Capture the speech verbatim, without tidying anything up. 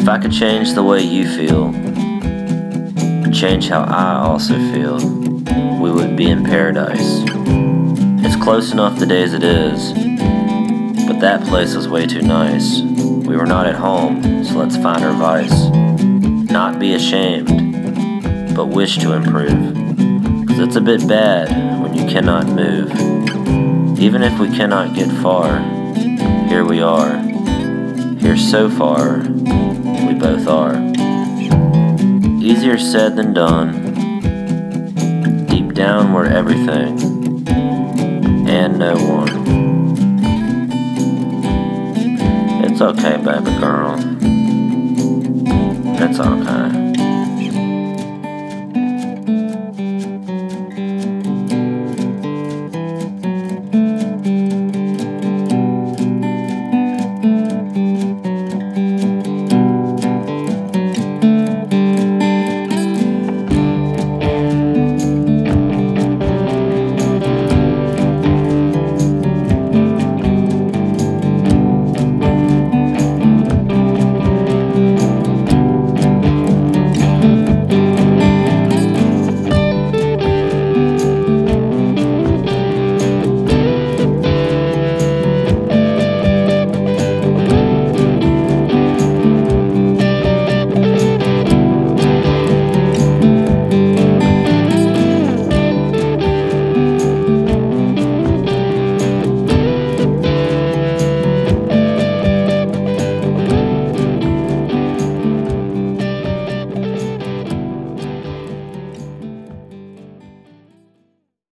If I could change the way you feel, change how I also feel, we would be in paradise. It's close enough today as it is, but that place was way too nice. We were not at home, so let's find our vice. Not be ashamed, but wish to improve. Cause it's a bit bad when you cannot move. Even if we cannot get far, here we are. Here so far, we both are. Easier said than done. Deep down we're everything, and no one. It's okay, baby girl. It's okay.